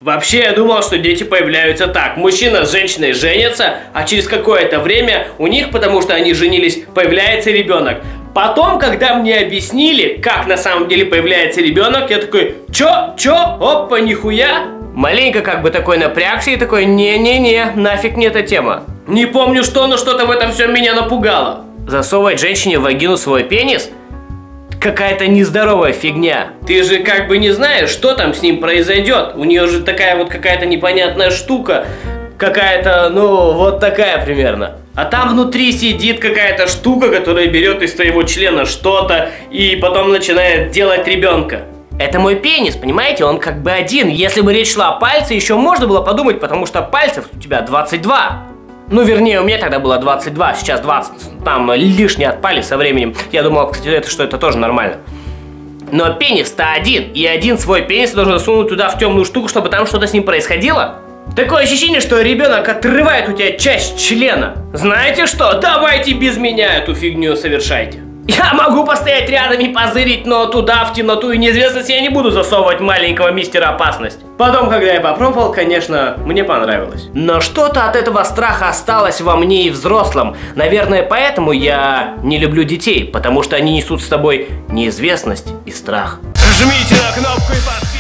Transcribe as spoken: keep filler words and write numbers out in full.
Вообще, я думал, что дети появляются так. Мужчина с женщиной женятся, а через какое-то время у них, потому что они женились, появляется ребенок. Потом, когда мне объяснили, как на самом деле появляется ребенок, я такой, чё, чё, опа, нихуя. Маленько как бы такой напрягся и такой, не-не-не, нафиг мне эта тема. Не помню что, но что-то в этом всем меня напугало. Засовывать женщине в вагину свой пенис? Какая-то нездоровая фигня. Ты же как бы не знаешь, что там с ним произойдет. У нее же такая вот какая-то непонятная штука. Какая-то, ну, вот такая примерно. А там внутри сидит какая-то штука, которая берет из твоего члена что-то и потом начинает делать ребенка. Это мой пенис, понимаете? Он как бы один. Если бы речь шла о пальце, еще можно было подумать, потому что пальцев у тебя двадцать два. Ну, вернее, у меня тогда было двадцать два, сейчас двадцать. Там лишние отпали со временем. Я думал, кстати, это, что это тоже нормально. Но пенис-то один. И один свой пенис должен сунуть туда в темную штуку, чтобы там что-то с ним происходило. Такое ощущение, что ребенок отрывает у тебя часть члена. Знаете что? Давайте без меня эту фигню совершайте. Я могу постоять рядом и позырить, но туда, в темноту и неизвестность, я не буду засовывать маленького мистера Опасность. Потом, когда я попробовал, конечно, мне понравилось. Но что-то от этого страха осталось во мне и взрослом. Наверное, поэтому я не люблю детей, потому что они несут с собой неизвестность и страх. Жмите на кнопку и подписывайтесь.